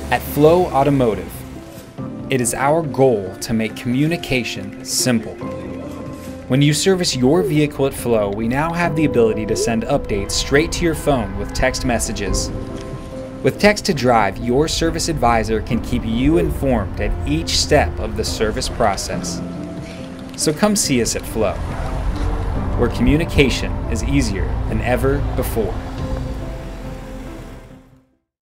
At Flow Automotive, it is our goal to make communication simple. When you service your vehicle at Flow, we now have the ability to send updates straight to your phone with text messages. With Text to Drive, your service advisor can keep you informed at each step of the service process. So come see us at Flow, where communication is easier than ever before.